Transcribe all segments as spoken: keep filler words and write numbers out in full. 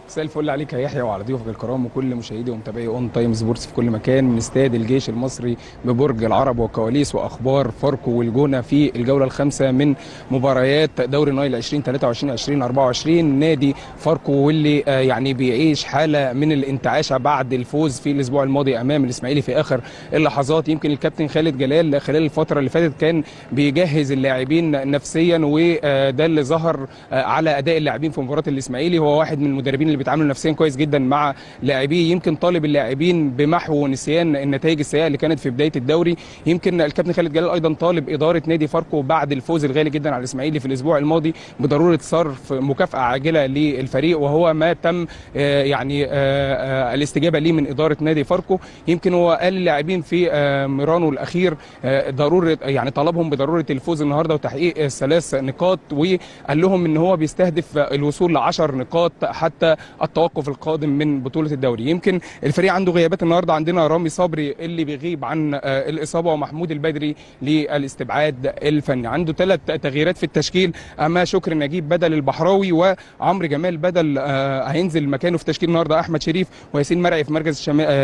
مساء الفل عليك يا يحيى وعلى ضيوفك الكرام وكل مشاهدي ومتابعي اون تايم سبورتس في كل مكان من استاد الجيش المصري ببرج العرب وكواليس واخبار فاركو والجونه في الجوله الخامسه من مباريات دوري النايل ألفين وثلاثة وعشرين ألفين وأربعة وعشرين. نادي فاركو واللي آه يعني بيعيش حاله من الانتعاشه بعد الفوز في الاسبوع الماضي امام الاسماعيلي في اخر اللحظات. يمكن الكابتن خالد جلال خلال الفتره اللي فاتت كان بيجهز اللاعبين نفسيا، وده اللي ظهر على اداء اللاعبين في مباراه الاسماعيلي. هو واحد من المدربين اللي بيتعاملوا نفسيا كويس جدا مع لاعبيه، يمكن طالب اللاعبين بمحو ونسيان النتائج السيئه اللي كانت في بدايه الدوري. يمكن الكابتن خالد جلال ايضا طالب اداره نادي فاركو بعد الفوز الغالي جدا على الاسماعيلي في الاسبوع الماضي بضروره صرف مكافاه عاجله للفريق، وهو ما تم يعني الاستجابه ليه من اداره نادي فاركو. يمكن هو قال للاعبين في ميرانو الاخير ضروره، يعني طلبهم بضروره الفوز النهارده وتحقيق الثلاث نقاط، وقال لهم ان هو بيستهدف الوصول ل عشر نقاط حتى التوقف القادم من بطوله الدوري. يمكن الفريق عنده غيابات النهارده، عندنا رامي صبري اللي بيغيب عن الاصابه ومحمود البدري للاستبعاد الفني. عنده ثلاث تغييرات في التشكيل، اما شكر نجيب بدل البحراوي، وعمرو جمال بدل هينزل مكانه في تشكيل النهارده احمد شريف، وياسين مرعي في مركز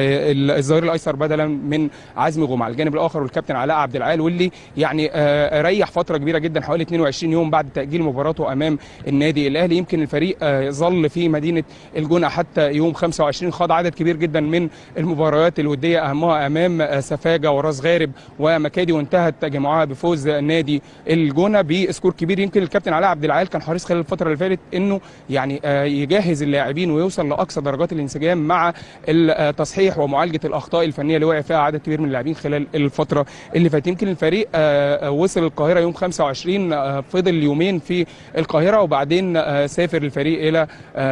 الظهير الايسر بدلا من عزمي غوم. على الجانب الاخر والكابتن علاء عبد العال واللي يعني ريح فتره كبيره جدا حوالي اثنين وعشرين يوم بعد تاجيل مباراته امام النادي الاهلي. يمكن الفريق ظل في مدينه الجونه حتى يوم خمسة وعشرين، خاض عدد كبير جدا من المباريات الوديه اهمها امام سفاجه وراس غارب ومكادي، وانتهت جميعها بفوز نادي الجونه بسكور كبير. يمكن الكابتن علاء عبد العال كان حريص خلال الفتره اللي فاتت انه يعني يجهز اللاعبين ويوصل لاقصى درجات الانسجام مع التصحيح ومعالجه الاخطاء الفنيه اللي وقع فيها عدد كبير من اللاعبين خلال الفتره اللي فاتت. يمكن الفريق وصل القاهره يوم خمسة وعشرين، فضل يومين في القاهره وبعدين سافر الفريق الى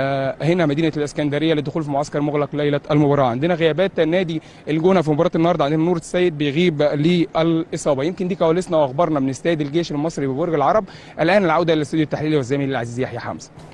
هنا مدينه الاسكندريه للدخول في معسكر مغلق ليله المباراه. عندنا غيابات نادي الجونه في مباراه النهارده، عندنا نور السيد بيغيب للاصابه. يمكن دي كواليسنا واخبارنا من استاد الجيش المصري ببرج العرب. الان العوده للاستوديو التحليلي والزميل العزيز يحيى حمزه.